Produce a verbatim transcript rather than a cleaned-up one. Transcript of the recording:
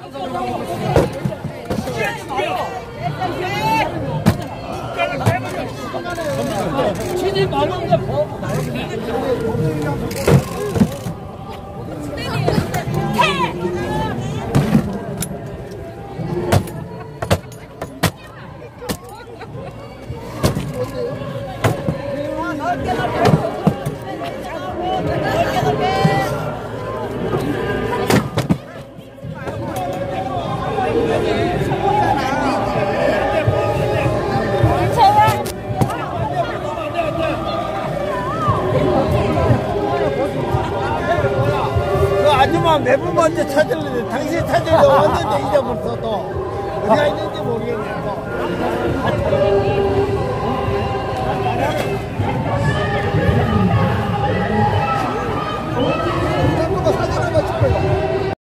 치지 말는데 뭐? 아줌마 매번 먼저 찾으려는데 당신이 찾으려고 왔는데 잊어버렸어 또 어디가 있는지 모르겠네 또.